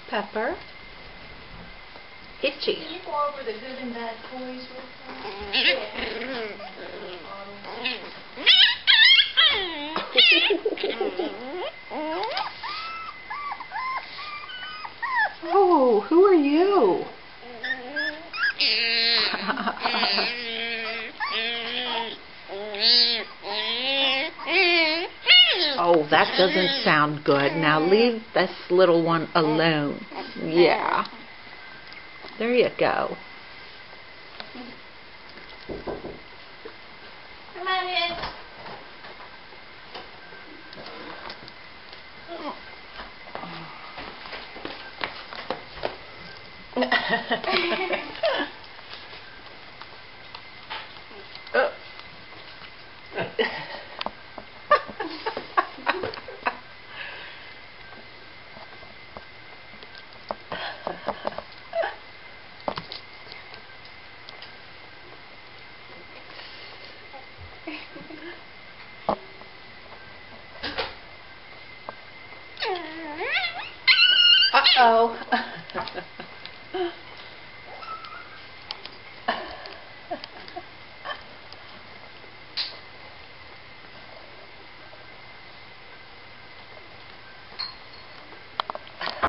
Pepper. Itchy. Can you go over the good and bad toys with Oh, who are you? Oh, that doesn't sound good. Now leave this little one alone. Yeah. There you go. Come on in. Uh-oh.